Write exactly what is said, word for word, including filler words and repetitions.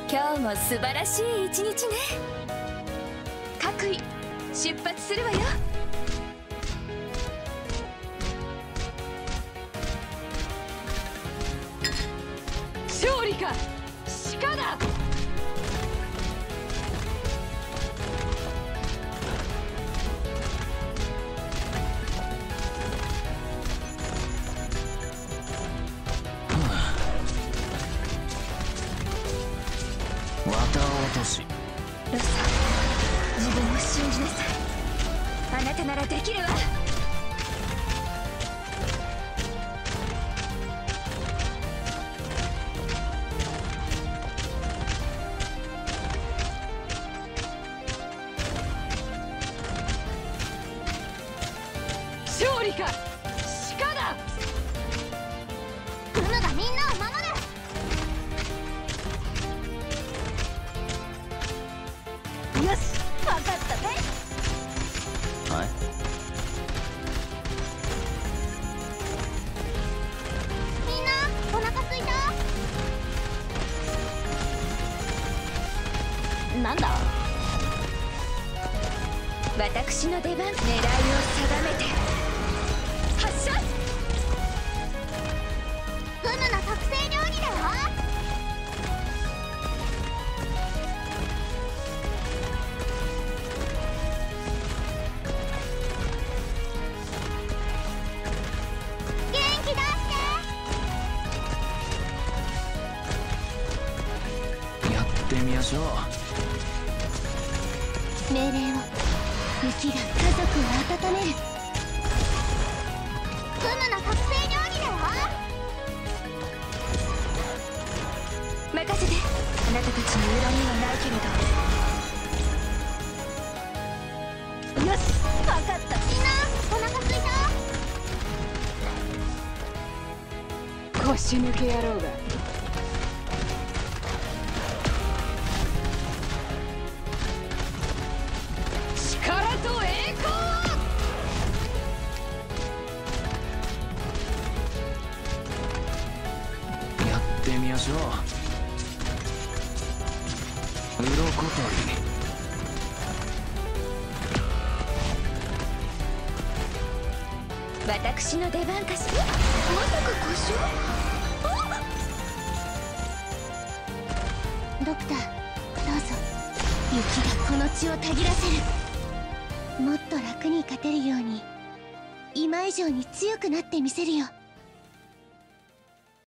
今日も素晴らしい一日ね。各位出発するわよ。勝利か鹿だ。 ロサ、 自分を信じなさい。あなたならできるわ。勝利か鹿だ。 クムがみんなを守る。よし、分かったね。 はい。 みんなお腹すいた？なんだ？ 私の出番。狙いを定めて発射。 クムの特製料理だよ。 やってみましょう。 命令を。雪が家族を温める。クムの特製料理だよ。 任せて。あなたたちに恨みはないけれど。 よし、分かった。みんなお腹すいた？ 腰抜け野郎が。力と栄光。 やってみましょう。鱗取り。 私の出番かしら。まさか故障？ ドクター、どうぞ。雪がこの血をたぎらせる。もっと楽に勝てるように今以上に強くなってみせるよ。